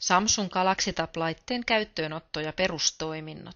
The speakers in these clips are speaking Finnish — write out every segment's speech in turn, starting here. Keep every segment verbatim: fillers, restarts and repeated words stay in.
Samsung Galaxy Tab-laitteen käyttöönotto ja perustoiminnot.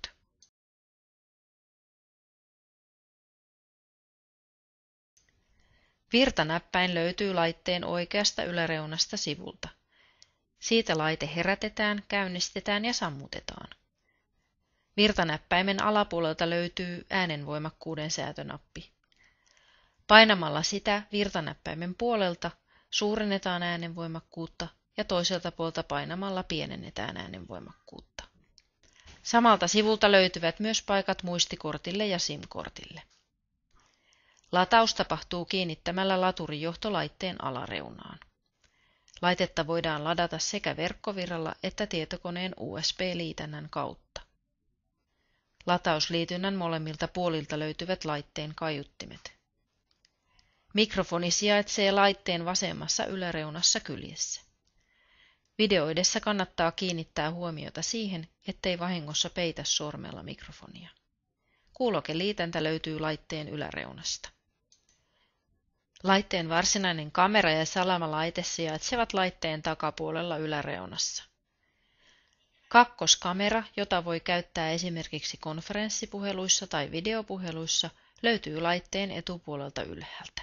Virtanäppäin löytyy laitteen oikeasta yläreunasta sivulta. Siitä laite herätetään, käynnistetään ja sammutetaan. Virtanäppäimen alapuolelta löytyy äänenvoimakkuuden säätönappi. Painamalla sitä virtanäppäimen puolelta suurennetaan äänenvoimakkuutta ja toiselta puolta painamalla pienennetään äänenvoimakkuutta. Samalta sivulta löytyvät myös paikat muistikortille ja SIM-kortille. Lataus tapahtuu kiinnittämällä laturijohto laitteen alareunaan. Laitetta voidaan ladata sekä verkkovirralla että tietokoneen U S B-liitännän kautta. Latausliitynnän molemmilta puolilta löytyvät laitteen kaiuttimet. Mikrofoni sijaitsee laitteen vasemmassa yläreunassa kyljessä. Videoidessa kannattaa kiinnittää huomiota siihen, ettei vahingossa peitä sormella mikrofonia. Kuulokeliitäntä löytyy laitteen yläreunasta. Laitteen varsinainen kamera ja salamalaite sijaitsevat laitteen takapuolella yläreunassa. Kakkoskamera, jota voi käyttää esimerkiksi konferenssipuheluissa tai videopuheluissa, löytyy laitteen etupuolelta ylhäältä.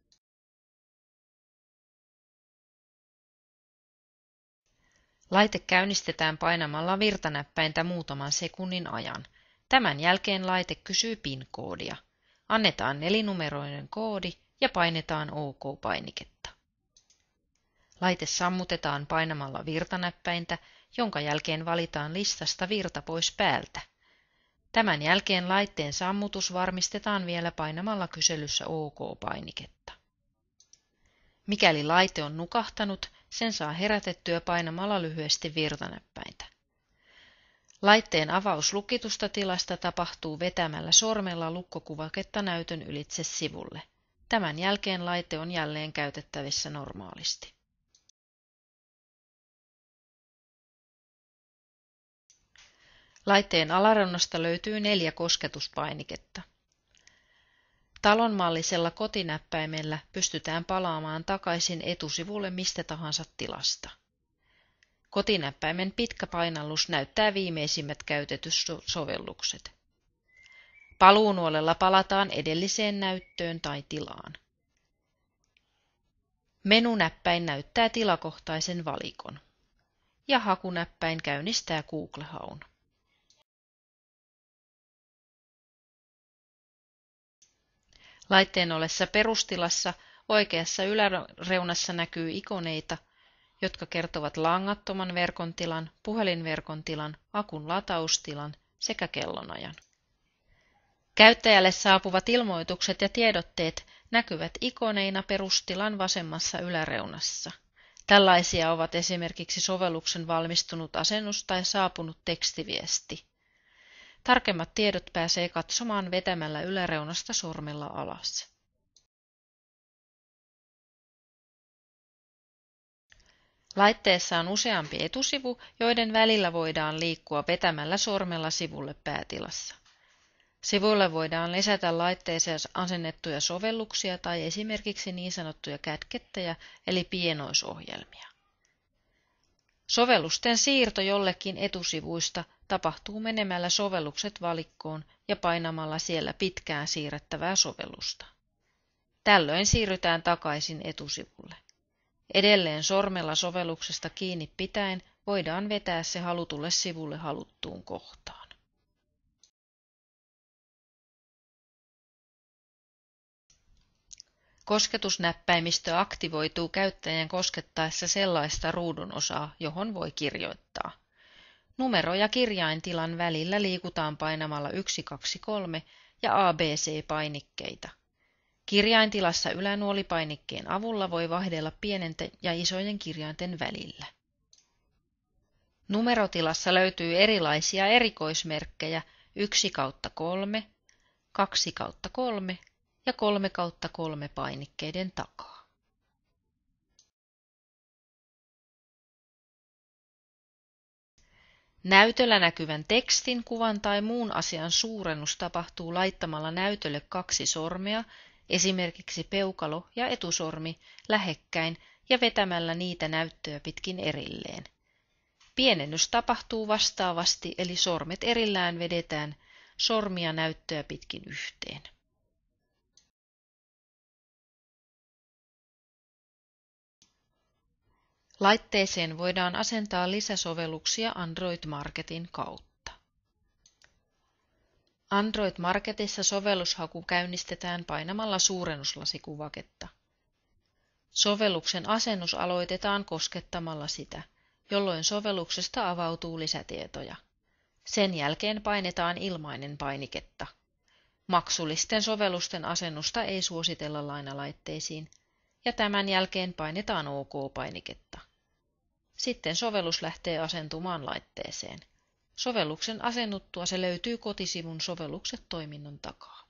Laite käynnistetään painamalla virtanäppäintä muutaman sekunnin ajan. Tämän jälkeen laite kysyy PIN-koodia. Annetaan nelinumeroinen koodi ja painetaan OK-painiketta. Laite sammutetaan painamalla virtanäppäintä, jonka jälkeen valitaan listasta virta pois päältä. Tämän jälkeen laitteen sammutus varmistetaan vielä painamalla kyselyssä OK-painiketta. Mikäli laite on nukahtanut, sen saa herätettyä painamalla lyhyesti virtanäppäintä. Laitteen avaus lukitusta tilasta tapahtuu vetämällä sormella lukkokuvaketta näytön ylitse sivulle. Tämän jälkeen laite on jälleen käytettävissä normaalisti. Laitteen alareunasta löytyy neljä kosketuspainiketta. Talonmallisella kotinäppäimellä pystytään palaamaan takaisin etusivulle mistä tahansa tilasta. Kotinäppäimen pitkä painallus näyttää viimeisimmät käytetyt sovellukset. Paluunuolella palataan edelliseen näyttöön tai tilaan. Menunäppäin näyttää tilakohtaisen valikon. Ja hakunäppäin käynnistää Google-haun. Laitteen ollessa perustilassa oikeassa yläreunassa näkyy ikoneita, jotka kertovat langattoman verkon tilan, puhelinverkon tilan, akun lataustilan sekä kellonajan. Käyttäjälle saapuvat ilmoitukset ja tiedotteet näkyvät ikoneina perustilan vasemmassa yläreunassa. Tällaisia ovat esimerkiksi sovelluksen valmistunut asennus tai saapunut tekstiviesti. Tarkemmat tiedot pääsee katsomaan vetämällä yläreunasta sormella alas. Laitteessa on useampi etusivu, joiden välillä voidaan liikkua vetämällä sormella sivulle päätilassa. Sivuille voidaan lisätä laitteeseen asennettuja sovelluksia tai esimerkiksi niin sanottuja kätkettejä eli pienoisohjelmia. Sovellusten siirto jollekin etusivuista tapahtuu menemällä sovellukset valikkoon ja painamalla siellä pitkään siirrettävää sovellusta. Tällöin siirrytään takaisin etusivulle. Edelleen sormella sovelluksesta kiinni pitäen voidaan vetää se halutulle sivulle haluttuun kohtaan. Kosketusnäppäimistö aktivoituu käyttäjän koskettaessa sellaista ruudun osaa, johon voi kirjoittaa. Numero- ja kirjaintilan välillä liikutaan painamalla yksi, kaksi, kolme ja A B C-painikkeita. Kirjaintilassa ylänuolipainikkeen avulla voi vaihdella pienenten ja isojen kirjainten välillä. Numerotilassa löytyy erilaisia erikoismerkkejä yksi kautta kolme, kaksi kautta kolme ja kolme kautta kolme painikkeiden takaa. Näytöllä näkyvän tekstin, kuvan tai muun asian suurennus tapahtuu laittamalla näytölle kaksi sormea, esimerkiksi peukalo ja etusormi, lähekkäin ja vetämällä niitä näyttöä pitkin erilleen. Pienennys tapahtuu vastaavasti, eli sormet erillään vedetään sormia näyttöä pitkin yhteen. Laitteeseen voidaan asentaa lisäsovelluksia Android Marketin kautta. Android Marketissa sovellushaku käynnistetään painamalla suurennuslasikuvaketta. Sovelluksen asennus aloitetaan koskettamalla sitä, jolloin sovelluksesta avautuu lisätietoja. Sen jälkeen painetaan ilmainen painiketta. Maksullisten sovellusten asennusta ei suositella lainalaitteisiin, ja tämän jälkeen painetaan OK-painiketta. Sitten sovellus lähtee asentumaan laitteeseen. Sovelluksen asennuttua se löytyy kotisivun sovellukset toiminnon takaa.